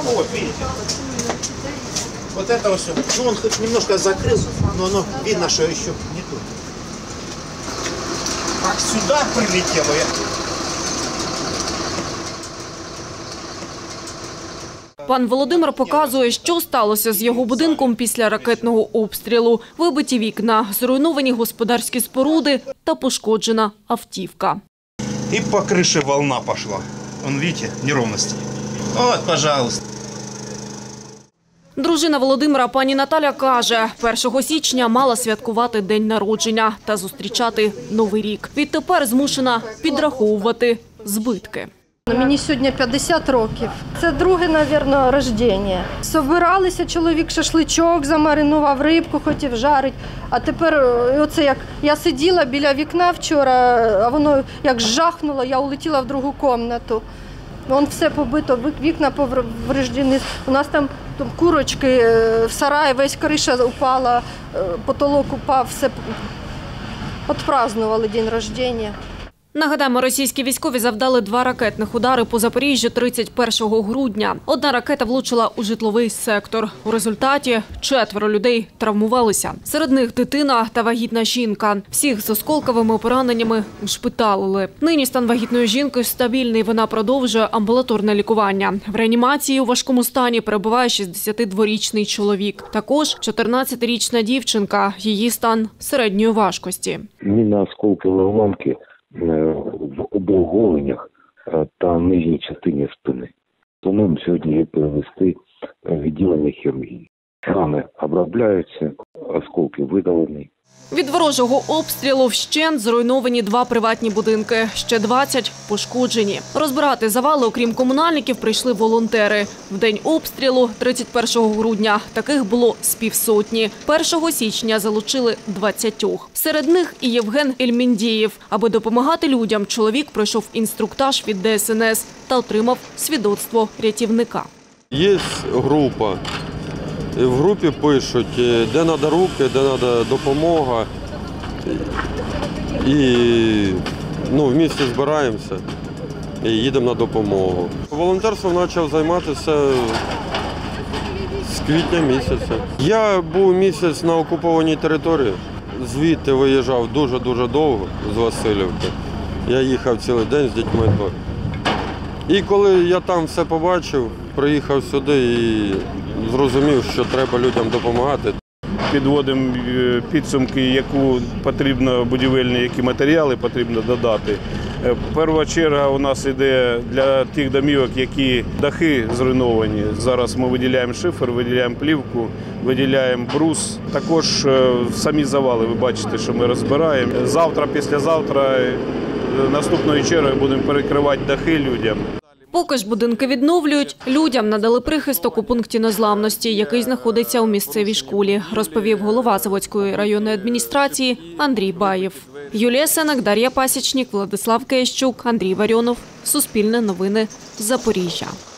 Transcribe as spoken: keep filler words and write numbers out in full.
Вот, видите? Вот это все. Ну, он хоть немножко закрыл, но оно видно, что еще не тут. Как сюда прилетело. Пан Володимир показує, що сталося з його будинком після ракетного обстрілу. Вибиті вікна, зруйновані господарські споруди та пошкоджена автівка. И по крыше волна пошла. Вон, видите, неровности. Вот, пожалуйста. Дружина Володимира, пані Наталя, каже, першого січня мала святкувати день народження та зустрічати Новий рік. Відтепер змушена підраховувати збитки. Мені сьогодні п'ятдесят років. Це друге, мабуть, народження. Собиралися, чоловік шашличок замаринував, рибку хотів жарити. А тепер, оце як я сиділа біля вікна вчора, а воно як жахнуло, я улетіла в другу кімнату. Вон все побито, вікна повреждені. У нас там, там курочки, в сараї весь криша упала, потолок упав, все відпразнували день народження. Нагадаємо, російські військові завдали два ракетних удари по Запоріжжю тридцять першого грудня. Одна ракета влучила у житловий сектор. У результаті четверо людей травмувалися. Серед них дитина та вагітна жінка. Всіх з осколковими пораненнями ушпиталили. Нині стан вагітної жінки стабільний. Вона продовжує амбулаторне лікування. В реанімації у важкому стані перебуває шістдесятидворічний чоловік. Також чотирнадцятирічна дівчинка. Її стан середньої важкості. Міна осколкові уламки в обох голенях та нижній частині спини. Плануємо сьогодні її перевести в відділення хірургії. Рани обробляються, осколки видалені. Від ворожого обстрілу вщент зруйновані два приватні будинки. Ще двадцять пошкоджені. Розбирати завали, окрім комунальників, прийшли волонтери. В день обстрілу, тридцять першого грудня, таких було з півсотні. першого січня залучили двадцятьох. Серед них і Євген Ельміндєєв. Аби допомагати людям, чоловік пройшов інструктаж від Де Ес Ен Ес та отримав свідоцтво рятівника. Є група. В групі пишуть, де треба руки, де треба допомога. І ну, в місті збираємося і їдемо на допомогу. Волонтерством почав займатися з квітня місяця. Я був місяць на окупованій території. Звідти виїжджав дуже-дуже довго з Васильівки. Я їхав цілий день з дітьми. І коли я там все побачив, приїхав сюди і зрозумів, що треба людям допомагати. Підводимо підсумки, яку потрібно будівельні, які матеріали потрібно додати. Перша черга у нас йде для тих домівок, які дахи зруйновані. Зараз ми виділяємо шифер, виділяємо плівку, виділяємо брус. Також самі завали, ви бачите, що ми розбираємо. Завтра, післязавтра, наступною чергою будемо перекривати дахи людям. Поки ж будинки відновлюють, людям надали прихисток у пункті незламності, який знаходиться у місцевій школі, розповів голова Заводської районної адміністрації Андрій Баєв. Юлія Сенак, Дар'я Пасічник, Владислав Киящук, Андрій Варіонов. Суспільне новини. Запоріжжя.